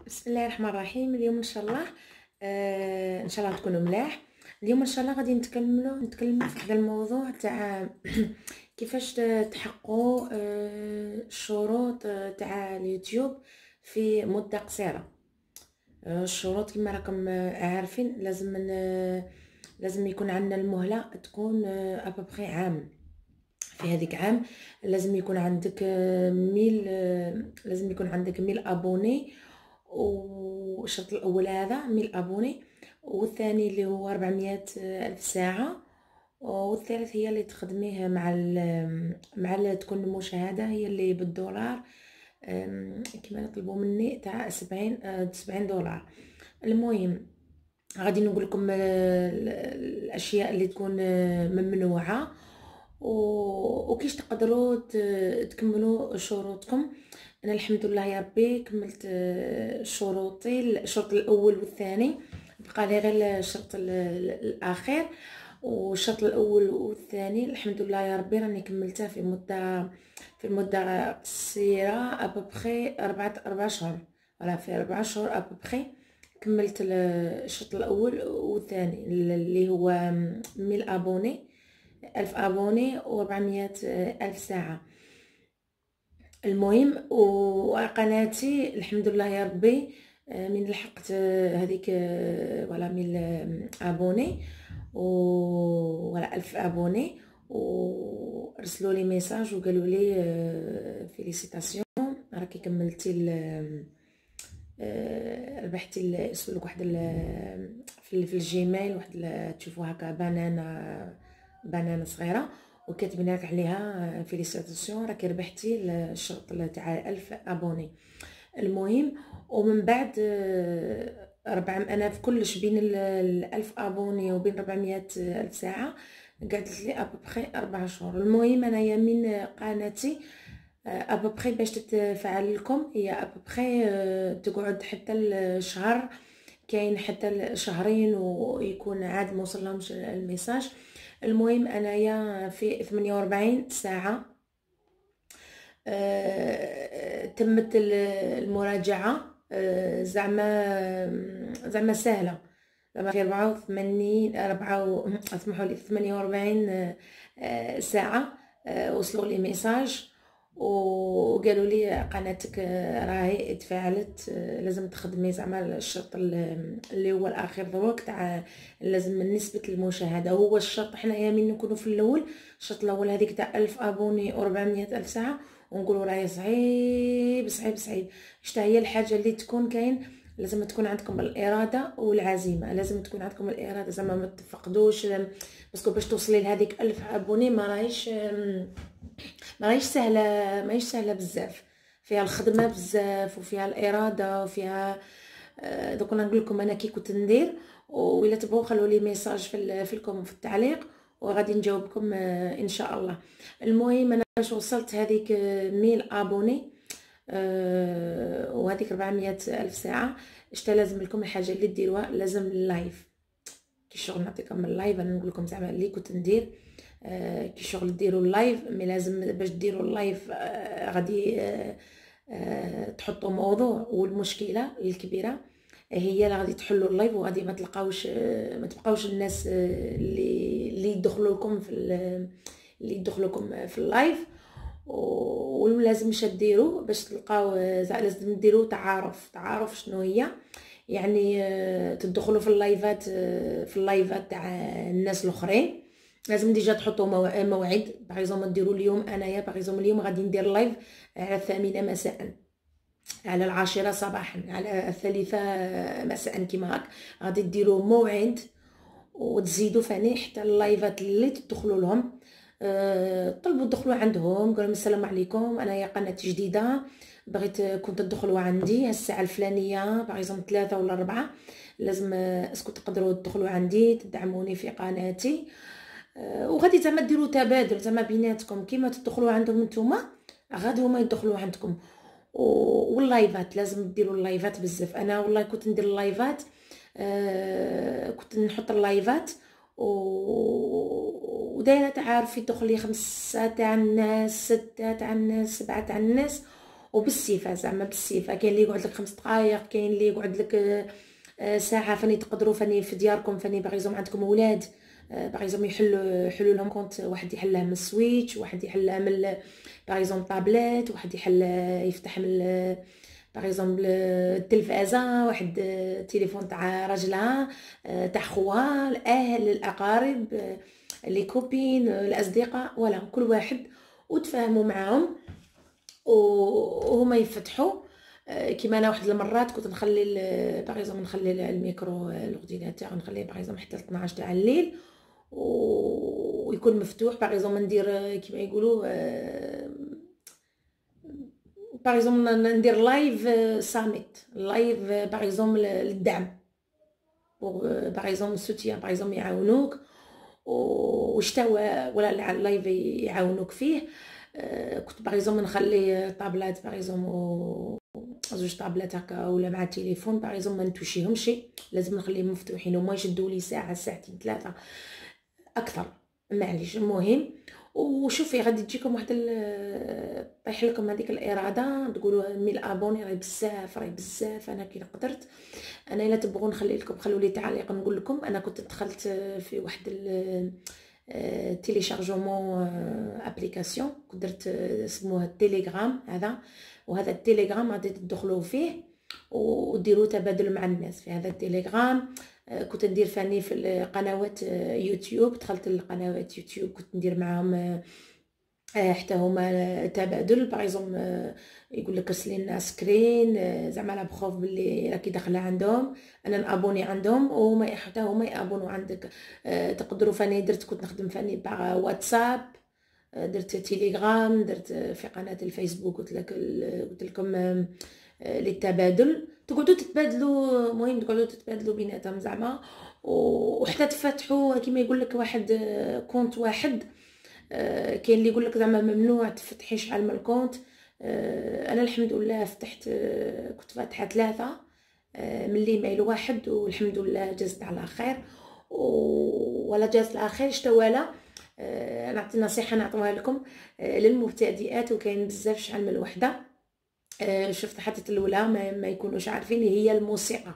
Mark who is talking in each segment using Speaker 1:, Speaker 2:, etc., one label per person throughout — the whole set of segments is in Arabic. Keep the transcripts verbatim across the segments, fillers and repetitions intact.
Speaker 1: بسم الله الرحمن الرحيم. اليوم ان شاء الله آه ان شاء الله تكونوا ملاح. اليوم ان شاء الله غادي نتكلموا نتكلموا في هذا الموضوع تاع كيفاش تحققوا آه الشروط تاع اليوتيوب في مدة قصيرة. آه الشروط كما راكم عارفين لازم ن- لازم يكون عندنا المهلة تكون ابوبخي عام. في هذيك عام لازم يكون عندك آه، ميل آه، لازم يكون عندك ميل ابوني. والشرط الاول هذا ميل ابوني، والثاني اللي هو أربعمية الف ساعه، والثالث هي اللي تخدميه مع ال مع ال تكون المشاهده هي اللي بالدولار. آم، كما نطلبوا مني تاع سبعين آه، سبعين دولار. المهم غادي نقول لكم الاشياء اللي تكون آه، ممنوعه و- وكيش تقدروا ت- تكملوا شروطكم. انا الحمد لله يا ربي كملت آه، شروطي، الشرط الاول والثاني، بقى لي غير الشرط ال- ال- الاخير. والشرط الاول والثاني الحمد لله يا ربي راني كملتها في مده في مده قصيره ابوبخي أربعة أربعة شهور. ولا في أربعة شهور ابوبخي كملت ال- الشوط الاول والثاني اللي هو ميل ابوني، ألف ابوني وأربعمية الف ساعه. المهم وقناتي الحمد لله يا ربي آه، من لحقت آه، هذيك آه، ولا ميل ابوني ولا ألف ابوني، ورسلوا لي ميساج وقالوا لي فيليسيتاسيون راكي كملتي ال- آه، ربحتي ال- يرسلوا لك واحد ال- في في الجيميل واحد ال- تشوفوا هكا بنانه بنانه صغيره وكاتبين لك عليها فيليسيتاسيون راكي ربحتي الشرط تاع ألف ابوني. المهم ومن بعد آه، ربع انا في كلش بين ال ألف ابوني وبين أربعمية الف ساعه قعدت لي ابوبخي اربع شهور. المهم انايا من قناتي ابوبخي باش تتفعل لكم هي ابوبخي تقعد حتى الشهر، كاين حتى شهرين ويكون عاد ما وصلهمش الميساج. المهم انايا في ثمانية وأربعين ساعه آه، تمت المراجعه. آه، زعما زعما سهله، زعما في أربعة وثمانين أربعة و... اسمحوا لي ثمانية وأربعين آه، ساعه آه، وصلوا لي ميساج وقالوا لي قناتك آه، راهي تفاعلت، آه، لازم تخدمي زعما الشرط ال- اللي هو الاخير دروك تاع لازم نسبه المشاهده هو الشرط. حنايا من نكونوا في الاول الشرط الاول هذيك تاع ألف ابوني و400 الف ساعه ونقولوا راهي صعيب صعيب صعيب. شتا هي الحاجه اللي تكون كاين؟ لازم تكون عندكم الاراده والعزيمه، لازم تكون عندكم الاراده زعما ما تفقدوش، باسكو باش توصلي لهذيك ألف ابوني ما راهيش ما راهيش سهله، ماهيش سهله بزاف، فيها الخدمه بزاف وفيها الاراده وفيها آه، دوك انا نقول لكم انا كي كنت ندير. وإلا تبغوا خلوا لي ميساج في ال- في الكوم في التعليق وغادي نجاوبكم آه، ان شاء الله. المهم انا باش وصلت هذيك آه، ميل ابوني آه، وهذيك أربعمية الف ساعه، اشتا لازم لكم الحاجه اللي ديروها لازم اللايف. كي شغل نعطيكم اللايف انا نقول لكم زعما اللي كنت ندير آه، كي شغل ديروا اللايف مي لازم باش ديروا اللايف آه، غادي آه، آه، تحطوا موضوع. والمشكله الكبيره هي اللي غادي تحلوا اللايف وغادي ما تلقاوش آه، ما تبقاوش الناس آه، اللي اللي يدخلوا لكم في ال- اللي يدخلوا لكم في اللايف. ولازم واش ديروا باش تلقاو آه، زع- لازم ديروا تعارف. تعارف شنو هي؟ يعني آه، تدخلوا في اللايفات آه، في اللايفات تاع الناس الاخرين. لازم ديجا تحطوا مو- موعد. باغيزوم ديروا اليوم انايا باغيزوم اليوم غادي ندير لايف على الثامنه مساء، على العاشرة صباحا، على الثالثة مساء كيما هاك. غادي ديروا موعد وتزيدوا فاني حتى اللايفات اللي تدخلوا لهم أه طلبوا تدخلوا عندهم قولوا لهم السلام عليكم انايا قناه جديده بغيت كنت تدخلوا عندي الساعه الفلانيه باغيزوم ثلاثة ولا أربعة، لازم آه، اسكو تقدروا تدخلوا عندي تدعموني في قناتي. أه وغادي زعما ديروا تبادل زعما بيناتكم كيما تدخلوا عندهم نتوما غادي هما يدخلوا عندكم. و- واللايفات لازم ديروا اللايفات بزاف. انا والله كنت ندير اللايفات آه كنت نحط اللايفات و- ودايره تعارف يدخل لي خمسه تاع الناس، سته تاع الناس، سبعه تاع الناس، وبالصفه زعما بالصفه. كاين اللي يقعد لك خمس دقائق، كاين اللي يقعد لك ساعه. فاني تقدروا فاني في دياركم فاني باغيزوم عندكم اولاد باغيزوم يحلوا يحلوا لهم كونت، واحد يحلها من السويتش، واحد يحلها من باغيزوم طابلات، واحد يحل يفتح من باغيزوم التلفازه، واحد التليفون تاع راجلها تاع خوها الاهل الاقارب لي كوبين الاصدقاء ولا كل واحد، وتفاهموا معاهم وهما يفتحوا. كيما انا واحد المرات كنت نخلي باغيزوم نخلي الميكرو الاورديناتور نخليه باغيزوم حتى اثناش تاع الليل ويكون مفتوح. باغيزوم ندير كيما يقولوا باغيزوم ندير لايف ساميت، لايف باغيزوم للدعم باغيزوم السوتيان باغيزوم يعاونوك وشتا ولا اللايف يعاونوك فيه. كنت باغيزوم نخلي طابلات باغيزوم زوج طابلات هكا ولا مع التليفون باغيزوم ما نتوشيهمش، لازم نخليهم مفتوحين وما يشدوا لي ساعه ساعتين ثلاثه اكثر معليش. المهم وشوفي غادي تجيكم واحد طيح لكم هذيك الاراده تقولوا ميل ابوني راهي بزاف راهي بزاف. انا كي قدرت انا الا تبغوا نخلي لكم خلوا لي تعليق نقول لكم. انا كنت دخلت في واحد تيليشارجمون ابليكاسيون كنت درت اسمه التليجرام هذا، وهذا التليجرام غادي تدخلوا فيه وديروا تبادل مع الناس في هذا التليجرام. كنت ندير فاني في القنوات يوتيوب، دخلت القنوات يوتيوب كنت ندير معاهم حتى هما تبادل باغيزوم يقول لك ارسلي لنا سكرين زعما لا بخوف باللي راكي داخله عندهم انا نابوني عندهم وهما حتى هما يابونوا عندك. تقدروا فاني درت كنت نخدم فاني باغ واتساب، درت تيليجرام، درت في قناه الفيسبوك قلت لك قلت لكم للتبادل تقعدوا تتبادلوا. المهم تقعدوا تتبادلوا بيناتهم زعما وحتى تفتحوا كيما يقول لك واحد كونت واحد. كاين اللي يقول لك زعما ممنوع تفتحي شحال من الكونت. انا الحمد لله فتحت كنت فاتحه ثلاثه من الايميل واحد والحمد لله جازت على خير ولا جازت على خير اشتوالا. نعطي نصيحه نعطوها لكم للمبتدئات وكاين بزاف شحال من الوحده. شفت حتى الاولى ما, ما يكونوش عارفين هي الموسيقى.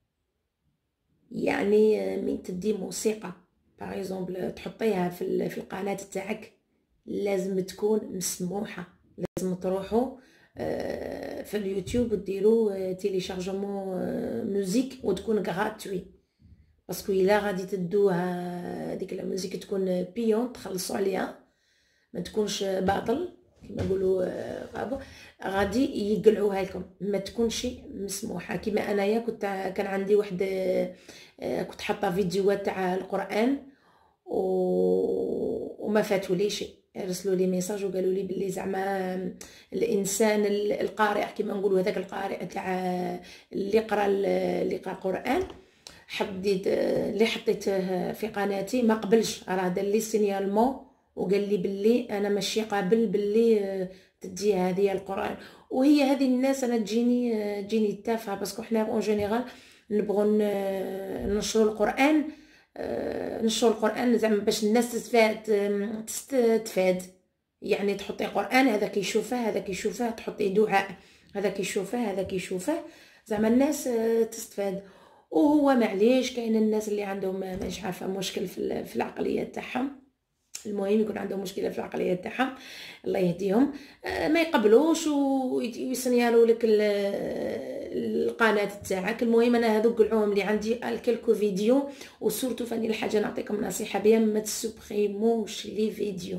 Speaker 1: يعني من تدي موسيقى باغ اكزومبل تحطيها في في القناه تاعك لازم تكون مسموحه. لازم تروحوا في اليوتيوب وديروا تيليشارجمون موزيك وتكون غراتوي باسكو الا غادي تدوها ديك الموزيك تكون بيون تخلصوا عليها ما تكونش باطل كما نقولوا غادي يقلعوها لكم ما تكونش مسموحه. كما انايا كنت كان عندي واحد كنت حاطه فيديوهات تاع القران و... وما فاتوليش رسلوا لي ميساج وقالوا لي باللي زعما الانسان القارئ كما نقولوا هذاك القارئ تاع اللي قرا اللي قرا القران حديت اللي حطيته في قناتي ما قبلش راه دار لي سينيالمون وقال لي باللي انا ماشي قابل باللي تدي هذه القران. وهي هذه الناس انا تجيني تجيني تافهه باسكو حنا اون جينيرال نبغوا ننشروا القران نشروا القران زعما باش الناس تستفاد تستفاد. يعني تحطي قران هذا كيشوفه هذا كيشوفه تحطي دعاء هذا كيشوفه هذا كيشوفه زعما الناس تستفاد. وهو معليش كاين الناس اللي عندهم مش عارفه مشكل في في العقليه تاعهم. المهم يكون عندهم مشكله في العقليه تاعهم الله يهديهم ما يقبلوش ويسنيالوا لك القناه تاعك. المهم انا هذوك قلعوهم اللي عندي الكلكو فيديو وسورتو فاني الحاجه نعطيكم نصيحه بها ما تسوبريموش لي فيديو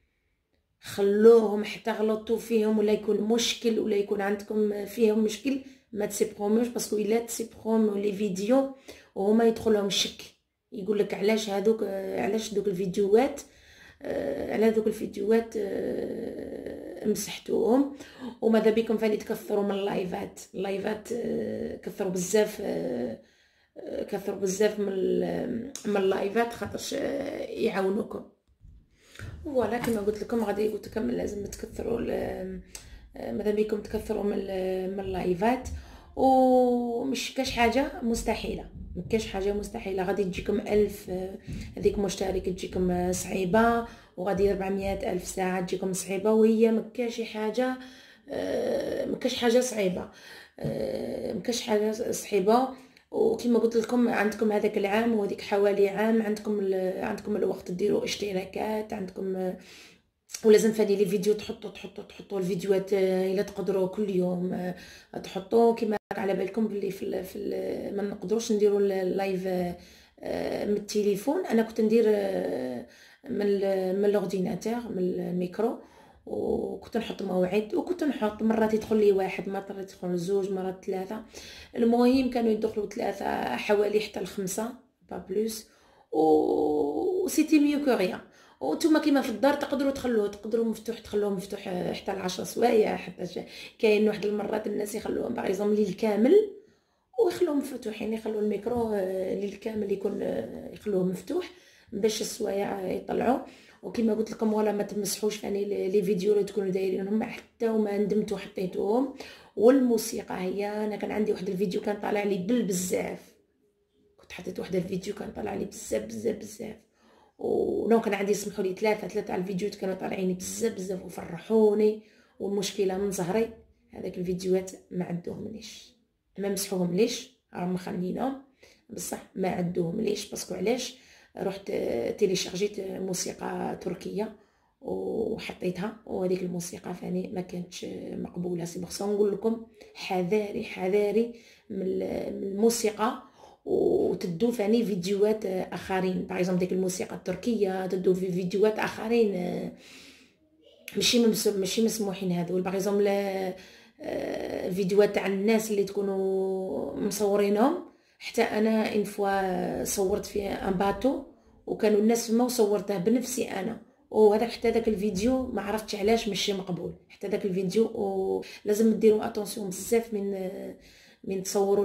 Speaker 1: خلوهم حتى غلطوا فيهم ولا يكون مشكل ولا يكون عندكم فيهم مشكل ما تسيبروموش باسكو الا تسيبرومو لي فيديو وهما يدخلهم شك يقول لك علاش هذوك علاش دوك الفيديوهات على دوك الفيديوهات مسحتوهم. وماذا بكم فاني تكثروا من اللايفات اللايفات كثروا بزاف كثروا بزاف من من اللايفات خاطرش يعاونوكم. ولا كما قلت لكم غادي قلت لكم لازم تكثروا ماذا بكم تكثروا من من اللايفات ومش كاش حاجه مستحيله مكاش حاجه مستحيله. غادي تجيكم ألف هذيك مشترك تجيكم صعيبه وغادي أربعمية ألف ساعه تجيكم صعيبه وهي مكاش حاجه آه ما كاش حاجه صعيبه، آه ما كاش حاجه صعيبه. وكما قلت لكم عندكم هذاك العام وهذيك حوالي عام عندكم عندكم الوقت ديروا اشتراكات عندكم، ولازم فهادي لي فيديو تحطوا تحطوا تحطوا الفيديوهات الا تقدروا كل يوم تحطوا. كما على بالكم بلي في ال في ال ما نقدروش نديروا اللايف من التليفون. انا كنت ندير من من الاورديناتور من الميكرو، وكنت نحط موعد، وكنت نحط مرات يدخل لي واحد، مرات يدخل زوج، مرات ثلاثه. المهم كانوا يدخلوا ثلاثه حوالي حتى الخمسه با بلوس، و سيتي ميو كو ريان. وانتم كيما في الدار تقدروا تخلوه تقدروا مفتوح تخلوه مفتوح حتى العشر سوايع حتى كاين واحد المرات الناس يخلوهم باغ ليل كامل ويخلوهم مفتوحين، يخلوا الميكرو ليل كامل يكون يخلوه مفتوح باش السوايع يطلعوا. وكما قلت لكم ولا ما تمسحوش يعني لي فيديو اللي تكونوا دايرينهم حتى وما ندمتوا حطيتوهم. والموسيقى هي انا كان عندي واحد الفيديو كان طالع لي بالبزاف، كنت حطيت واحد الفيديو كان طالع لي بزاف بزاف بزاف، ونو كان عندي سمحوا لي ثلاثه ثلاثه على الفيديوهات كانوا طالعين بزاف بزاف وفرحوني. والمشكله من زهري هذاك الفيديوهات ما عندوهم ليش، ما مسحوهم ليش، راهم مخلينهم بصح ما عندوهم ليش. باسكو علاش؟ رحت تيليشارجيت موسيقى تركيه وحطيتها، وهذيك الموسيقى ثاني ما كانتش مقبوله. سي بخصو نقول لكم حذاري حذاري من الموسيقى، وتدو ثاني فيديوهات اخرين باغ ديك الموسيقى التركيه تدو في فيديوهات اخرين ماشي ماشي مسموحين. هذو باغ فيديوهات تاع الناس اللي تكونوا مصورينهم. حتى انا ان فوا صورت في ان باتو وكانوا الناس فما وصورته بنفسي انا، وهذاك حتى داك الفيديو ما عرفتش علاش ماشي مقبول حتى داك الفيديو. ولازم ديروا اتونسيون بزاف من من تصوروا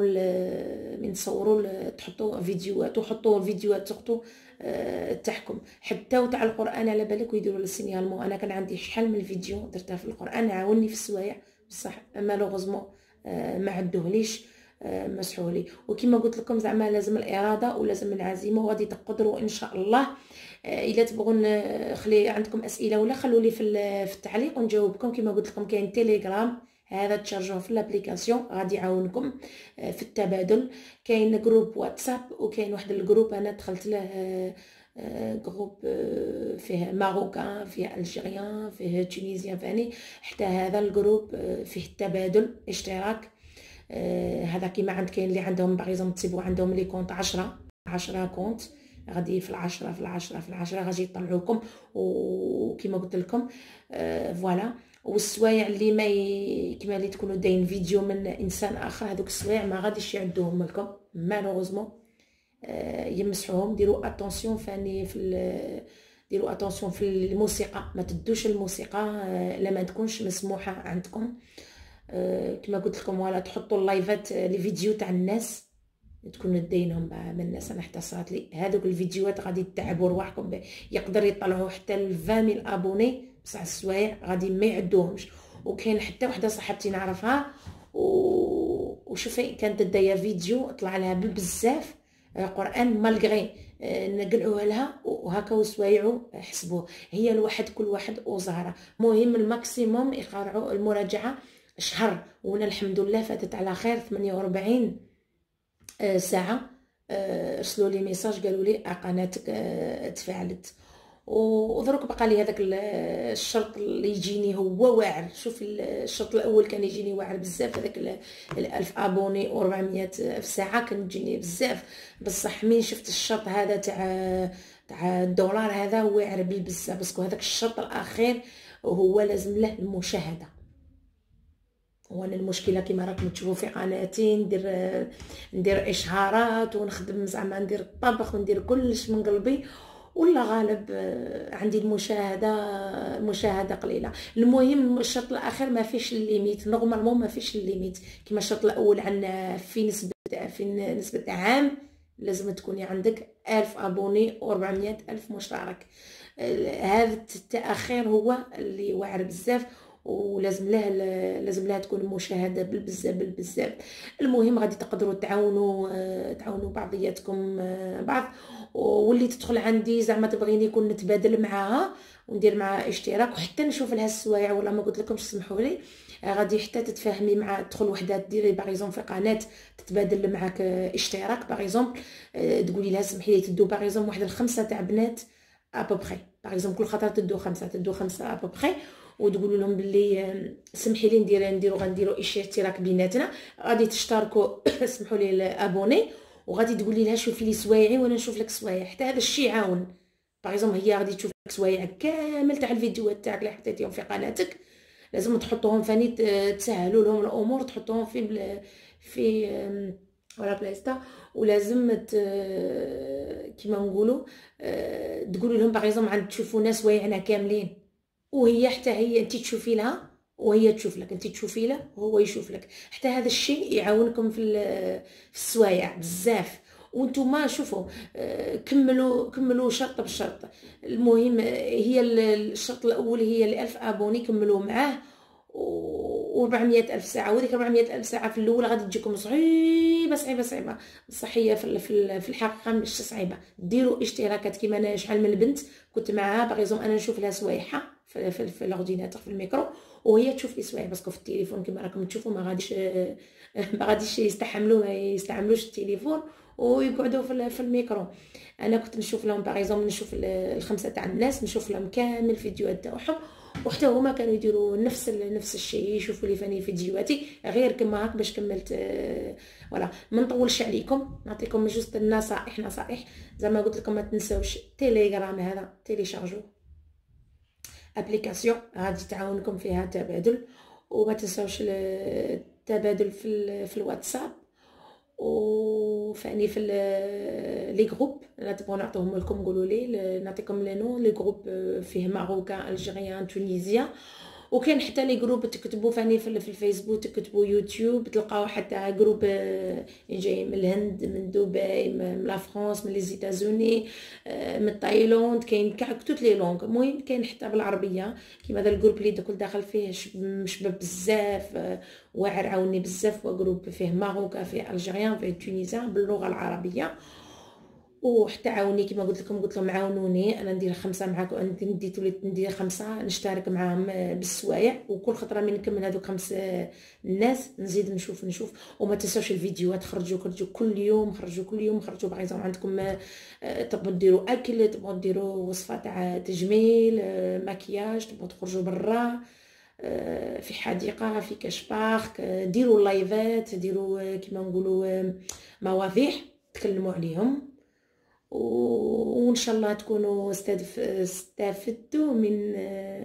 Speaker 1: من تصوروا تحطوا فيديوهات وحطوا الفيديوهات تحطوا تاعكم حتى وتاع القران على بالك ويديروا السينيالمون. انا كان عندي شحال من الفيديو درتها في القران عاوني في السوايع بصح مالوغوزمون ما عدوهليش مسحوا لي. وكما قلت لكم زعما لازم الاراده ولازم العزيمه، وغادي تقدروا ان شاء الله. الا تبغون خلي عندكم اسئله ولا خلوا لي في في التعليق ونجاوبكم. كما قلت لكم كاين تيليجرام هذا تشارجوه في الابليكاسيون غادي يعاونكم في التبادل. كاين جروب واتساب وكاين واحد الجروب انا دخلت له جروب فيه ماروكان فيه الجيريان فيه تونيزيان فاني حتى هذا الجروب فيه التبادل اشتراك. هذا كيما عند كاين اللي عندهم باغ تصيبوا عندهم لي كونط عشرة عشرة كونط غادي في العشرة في العشرة في العشرة غادي يطلعوكم. وكما قلت لكم فوالا. والسوايع اللي ما ي... كما اللي تكونوا داين فيديو من انسان اخر هذوك السوايع ما غاديش يعدوهم لكم مالوغوزمون. آه يمسحوهم. ديروا اتونسيون فاني في ال... ديروا اتونسيون في الموسيقى، ما تدوش الموسيقى آه لما تكونش مسموحه عندكم. آه كما قلت لكم ولا تحطوا اللايفات لي فيديو تاع الناس تكونوا داينهم من الناس. انا حتى صارت لي هذوك الفيديوهات غادي تتعبوا رواحكم، يقدر يطلعوا حتى ل عشرين ميل ابوني بصح السوايع غادي ما يعدوهمش. وكاين حتى وحده صاحبتي نعرفها و... وشوفي كانت دايره فيديو طلع لها بزاف قران مالغري نقلعوها لها وهكا وسوايعوا حسبوه. هي الواحد كل واحد وزهره. مهم الماكسيموم يقرعوا المراجعه شهر، وانا الحمد لله فاتت على خير ثمانية وأربعين ساعه. ارسلوا لي ميساج قالوا لي قناتك تفاعلت. ودروك بقى لي هذاك الشرط اللي يجيني هو واعر. شوف الشرط الاول كان يجيني واعر بزاف، هذاك الألف ابوني و400 في ساعه كان يجيني بزاف. بصح مين شفت الشرط هذا تاع تاع الدولار هذا واعر بزاف، باسكو هذاك الشرط الاخير وهو لازم له المشاهده. وانا المشكله كما راكم تشوفوا في قناتي ندير ندير اشهارات ونخدم زعما ندير الطبخ وندير كلش من قلبي، ولا غالب عندي المشاهده مشاهده قليله. المهم الشرط الاخير ما فيش الليميت، نورمالمون ما فيش الليميت. كما الشرط الاول عندنا في نسبه في نسبه عام لازم تكوني عندك ألف ابوني وأربعمية ألف مشترك. هذا التاخير هو اللي واعر بزاف، ولازم لها لازم لها تكون مشاهده بالبزاف بالبزاف. المهم غادي تقدروا تعاونوا تعاونوا بعضياتكم بعض. واللي تدخل عندي زعما تبغيني يكون نتبادل معاها وندير معها اشتراك وحتى نشوف لها السوايع ولا ما قلت لكمش سمحوا لي غادي حتى تتفاهمي مع تدخل وحده ديري باغ في قناه تتبادل معاك اشتراك باغ تقولي لها سمحي لي تدو باغ واحد الخمسه تاع بنات ابوبخي باغ كل خطره تدو خمسه تدو خمسه ابوبخي وتقولوا لهم باللي سمحي لي ندير نديرو غنديروا اشتراك بيناتنا غادي تشتركوا سمحوا لي الابوني وغادي تقولي لها شوفي لي سوايعي وانا نشوف لك سوايع حتى هذا الشيء يعاون باغ هي غادي تشوف لك سوايع كامل تاع الفيديوهات تاعك اللي حطيتيهم في قناتك لازم تحطوهم فاني تسهلوا لهم الامور تحطوهم في في ولا بلايستا ولازم كيما نقولوا تقولوا لهم باغ عند تشوفوا ناس وايعنا كاملين وهي حتى هي انت تشوفي لها وهي تشوف لك انت تشوفي له وهو يشوف لك حتى هذا الشيء يعاونكم في في السوايع بزاف وانتم شوفوا كملوا كملوا شرط بشرط المهم هي الشرط الاول هي الألف ابوني كملوا معاه و400 الف ساعه وهذيك أربعمية الف ساعه في الاول غادي تجيكم صعيبه صعيبه صعيبه بصح هي في في الحقيقه مش صعيبه ديروا اشتراكات كيما انا شحال من البنت كنت معاها باغيزوم انا نشوف لها سوايعها في في, في الاورديناتور في الميكرو وهي تشوف لي سوايع باسكو في التليفون كيما راكم تشوفوا ما غاديش ما غاديش يستحملوا ما يستعملوش التليفون ويقعدوا في في الميكرو انا كنت نشوف لهم باغيزوم نشوف الخمسه تاع الناس نشوف لهم كامل الفيديوهات تاعهم وحتى هما كانوا يديروا نفس نفس الشيء يشوفوا لي فاني فيديوهاتي غير كما هاك باش كملت فوالا ما نطولش عليكم نعطيكم جوست النصائح نصائح زي ما قلت لكم ما تنساوش تيليجرام هذا تيليشارجو ابليكاسيون غادي تعاونكم فيها تبادل وما تنساوش التبادل في في الواتساب وفاني في لي جروب لا تبغوا نعطيهم لكم قولوا لي نعطيكم لي نو لي جروب فيه ماروكان الجيريان تونيزيا وكاين حتى لي جروب تكتبوا فاني في الفيسبوك تكتبوا يوتيوب تلقاو حتى جروب جاي من الهند من دبي من لا فرانس من لي زيتازوني من تايلاند كاين كاع توت لي لونغ المهم كاين حتى بالعربيه كيما هذا الجروب اللي دخل داخل فيه شباب بزاف واعر عاوني بزاف وجروب فيه ماروكان فيه الجيريان فيه تونيزيان باللغه العربيه وحتى عاوني كما قلت لكم قلت لهم عاونوني انا ندير خمسه معاكم نديتوا لي ندير خمسه نشترك معاهم بالسوايع وكل خطره من نكمل هذوك خمس الناس نزيد نشوف نشوف وما تنساوش الفيديوهات خرجوا خرجوا كل يوم خرجوا كل يوم خرجوا باغي عندكم تبغوا ديروا اكل تبغوا ديروا وصفه تاع تجميل مكياج تبغوا تخرجوا برا في حديقه في كاش بارك ديروا لايفات ديروا كما نقولوا مواضيع تكلموا عليهم وان شاء الله تكونوا استفدتوا من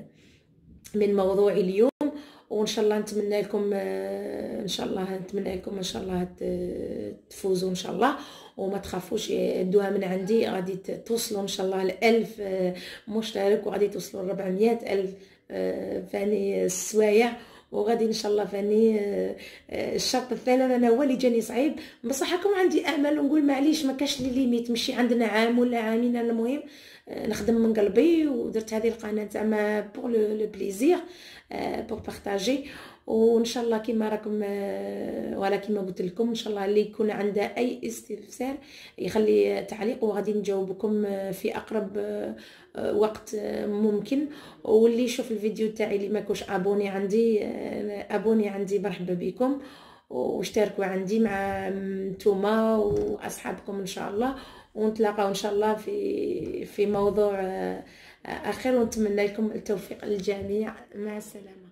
Speaker 1: من موضوع اليوم وان شاء الله نتمنى لكم ان شاء الله نتمنى لكم ان شاء الله تفوزوا ان شاء الله وما تخافوش دوها من عندي غادي توصلوا ان شاء الله ل ألف مشترك وغادي توصلوا ل أربعمية ألف فاني السوايع وغادي ان شاء الله فاني الشرط الثالث انا هو اللي جاني صعيب بصح راكم عندي امل ونقول معليش ما كاش لي ليميت ماشي عندنا عام ولا عامين المهم نخدم من قلبي ودرت هذه القناه زعما بور لو بليزير بور بارطاجي وان شاء الله كما راكم ولا كما قلت لكم ان شاء الله اللي يكون عنده اي استفسار يخلي تعليق وغادي نجاوبكم في اقرب وقت ممكن واللي يشوف الفيديو تاعي اللي ما كوش ابوني عندي ابوني عندي مرحبا بكم واشتركوا عندي مع نتوما واصحابكم ان شاء الله ونتلاقاو ان شاء الله في في موضوع اخر ونتمنى لكم التوفيق للجميع مع السلامه.